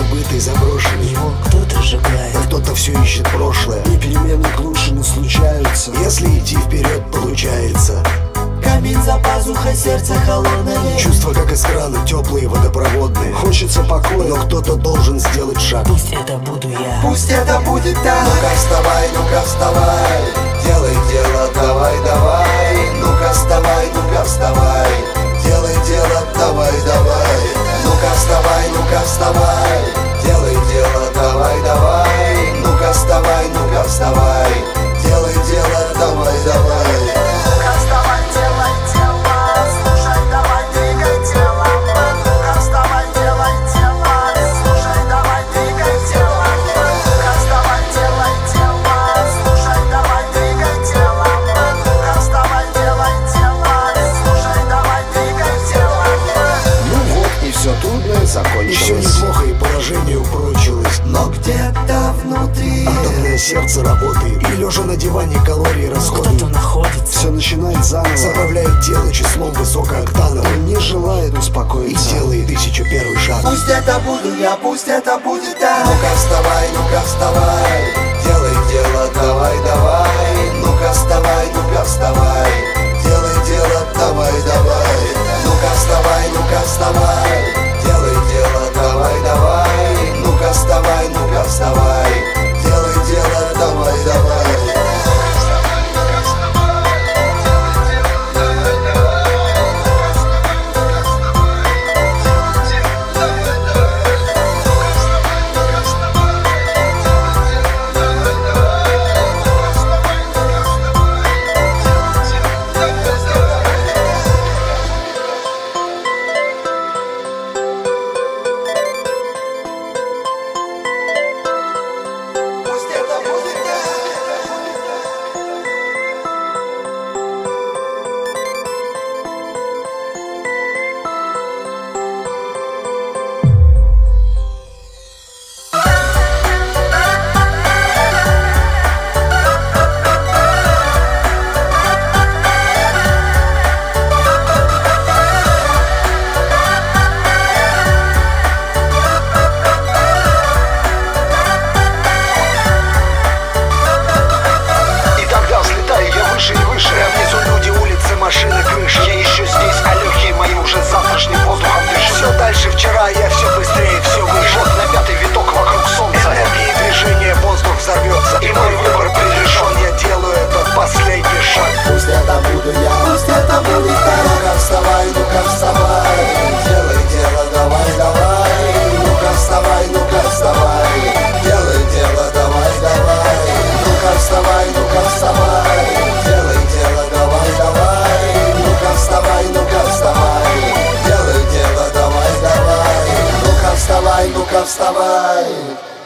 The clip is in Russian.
забытый, заброшенный. Его кто-то сжигает, а кто-то все ищет прошлое. И перемены к лучшему случаются, если идти вперед получается. камень за пазухой, сердце холодное. Чувства как из крана, теплые, водопроводные. хочется покоя, но кто-то должен сделать шаг. Пусть это буду я, пусть это будет так. Ну-ка вставай, ну-ка вставай, делай дело, давай, давай. Ну-ка вставай, ну-ка вставай, делай дело, давай, давай. Ну-ка вставай, ну-ка вставай, делай дело, давай, давай. Ну-ка вставай, ну-ка вставай, делай дело, давай, давай. Ну-ка вставай, делай дело, слушай, давай, двигай тело. Ну-ка вставай, делай дело, слушай, давай, двигай тело. Ну-ка вставай, делай дело, слушай, давай, двигай тело. Ну-ка вставай, делай дело, слушай, давай, двигай тело. ну вот и все трудное И все закончилось. неплохо, и поражение упрочилось. Но где-то внутри Атомное сердце работает, и лежа на диване калории расходует. кто-то находится. Все начинает заново, Заправляет тело числом высокооктановым не желает и успокоиться. делает 1001 шаг. пусть это буду я, пусть это будет так. Ну-ка вставай, ну-ка вставай, делай дело, давай, давай. Ну-ка вставай, ну-ка вставай, делай дело, давай, давай. Ну-ка вставай, ну-ка вставай, делай дело, давай, давай. Ну-ка вставай, ну-ка вставай, делай дело, давай, давай. Пусть это будет так. И тогда взлетаю я выше и выше, а внизу люди, улицы, машины, крыши. Я еще здесь, а легкие мои уже завтрашним воздухом дышат. Все дальше вчера, я все быстрее, все выше. Вот на пятый виток вокруг солнца, энергии движения, воздух взорвется. И мой выбор предрешен, я делаю этот последний шаг. Пусть это буду я, пусть это будет так. Ну-ка вставай, ну-ка вставай, делай дело, давай, давай. Ну-ка вставай, ну-ка вставай, делай дело, давай, давай. Ну-ка вставай, ну-ка вставай, делай дело, давай, давай. Ну-ка вставай, ну-ка вставай, делай дело, давай, давай. Ну-ка вставай, ну-ка вставай.